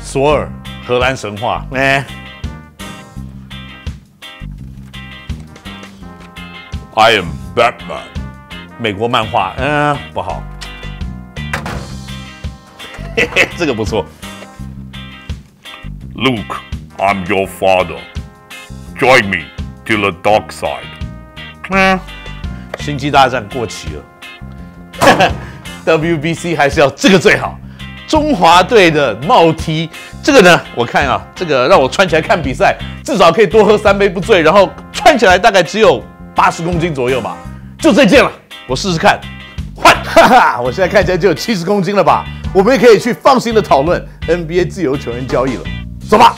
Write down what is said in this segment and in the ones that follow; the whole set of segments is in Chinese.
索尔，荷兰神话，I am Batman， 美国漫画，不好。嘿嘿，这个不错。Luke, I'm your father. Join me to the dark side. 星际大战过期了。WBC 还是要这个最好。中华队的帽 T， 这个呢，我看啊，这个让我穿起来看比赛，至少可以多喝3杯不醉，然后穿起来大概只有80公斤左右吧。就这件了，我试试看。换，哈哈，我现在看起来就有70公斤了吧？我们也可以去放心的讨论 NBA 自由球员交易了。走吧。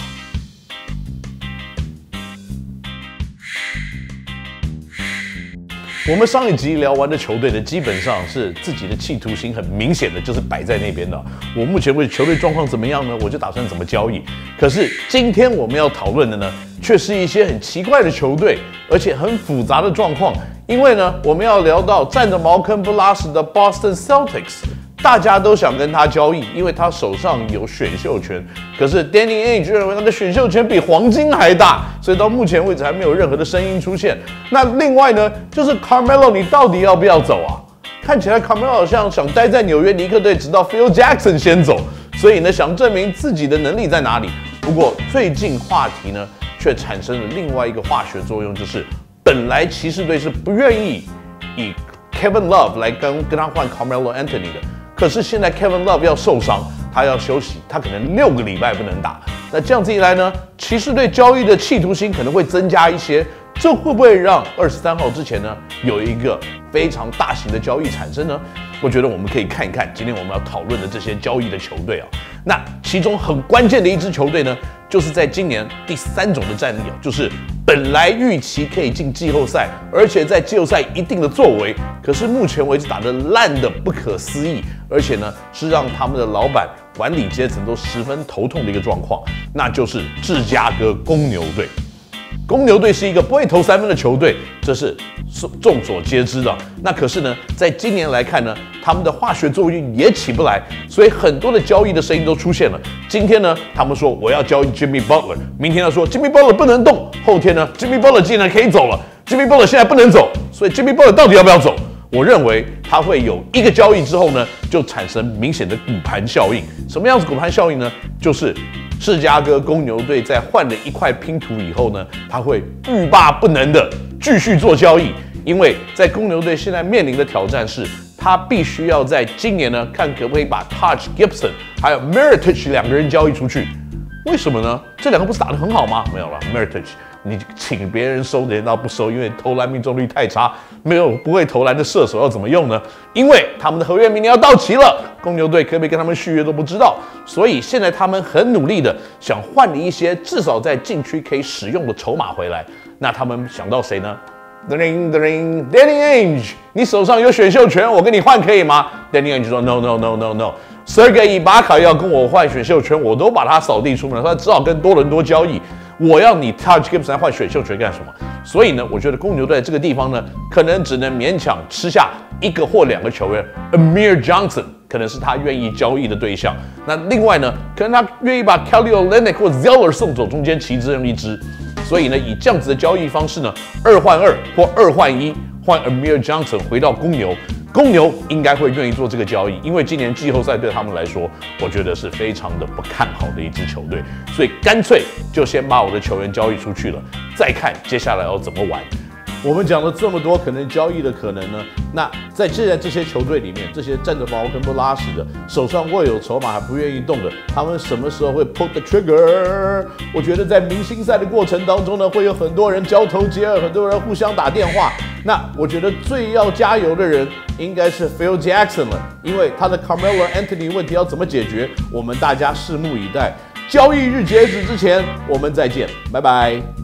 我们上一集聊完的球队呢，基本上是自己的企图心很明显的，就是摆在那边的。我目前为止球队状况怎么样呢？我就打算怎么交易。可是今天我们要讨论的呢，却是一些很奇怪的球队，而且很复杂的状况。因为呢，我们要聊到占着茅坑不拉屎的 Boston Celtics。大家都想跟他交易，因为他手上有选秀权。可是 Danny Ainge 认为他的选秀权比黄金还大，所以到目前为止还没有任何的声音出现。那另外呢，就是 Carmelo， 你到底要不要走啊？看起来 Carmelo 好像想待在纽约尼克队，直到 Phil Jackson 先走，所以呢，想证明自己的能力在哪里。不过最近话题呢，却产生了另外一个化学作用，就是本来骑士队是不愿意以 Kevin Love 来跟他换 Carmelo Anthony 的。可是现在 Kevin Love 要受伤，他要休息，他可能6个礼拜不能打。那这样子一来呢，骑士队交易的企图心可能会增加一些。这会不会让23号之前呢有一个非常大型的交易产生呢？我觉得我们可以看一看今天我们要讨论的这些交易的球队啊。那其中很关键的一支球队呢，就是在今年第3种的战力啊，就是本来预期可以进季后赛，而且在季后赛一定的作为，可是目前为止打得烂的不可思议，而且呢是让他们的老板、管理阶层都十分头痛的一个状况，那就是芝加哥公牛队。公牛队是一个不会投3分的球队，这是众所皆知的。那可是呢，在今年来看呢，他们的化学作用也起不来，所以很多的交易的声音都出现了。今天呢，他们说我要交易 Jimmy Butler， 明天他说 Jimmy Butler 不能动，后天呢 Jimmy Butler 竟然可以走了 ，Jimmy Butler 现在不能走，所以 Jimmy Butler 到底要不要走？我认为他会有一个交易之后呢，就产生明显的骨盘效应。什么样子骨盘效应呢？就是芝加哥公牛队在换了一块拼图以后呢，他会欲罢不能的继续做交易，因为在公牛队现在面临的挑战是，他必须要在今年呢，看可不可以把 Taj Gibson 还有 Mirotic 2个人交易出去。为什么呢？这2个不是打得很好吗？没有了 ，Mirotic 你请别人收，人家不收，因为投篮命中率太差，没有不会投篮的射手要怎么用呢？因为他们的合约明年要到期了，公牛队可不可以跟他们续约都不知道，所以现在他们很努力的想换一些至少在禁区可以使用的筹码回来。那他们想到谁呢？Danny Ainge， 你手上有选秀权，我跟你换可以吗 ？Danny Ainge 说 No。Sergei Ibaka 要跟我换选秀权，我都把他扫地出门了，他只好跟多伦多交易。我要你 Taj Gibson 换选秀权干什么？所以呢，我觉得公牛队在这个地方呢，可能只能勉强吃下1个或2个球员 ，Amir Johnson 可能是他愿意交易的对象。那另外呢，可能他愿意把 Kelly Olynyk 或 Zeller 送走，中间其中一支。所以呢，以这样子的交易方式呢，2换2或2换1，换 Amir Johnson 回到公牛。公牛应该会愿意做这个交易，因为今年季后赛对他们来说，我觉得是非常的不看好的一支球队，所以干脆就先把我的球员交易出去了，再看接下来要怎么玩。我们讲了这么多可能交易的可能呢，那在现在这些球队里面，这些站着茅坑不拉屎的，手上握有筹码还不愿意动的，他们什么时候会 pull the trigger？ 我觉得在明星赛的过程当中呢，会有很多人交头接耳，很多人互相打电话。那我觉得最要加油的人应该是 Phil Jackson 了，因为他的 Carmelo Anthony 问题要怎么解决，我们大家拭目以待。交易日截止之前，我们再见，拜拜。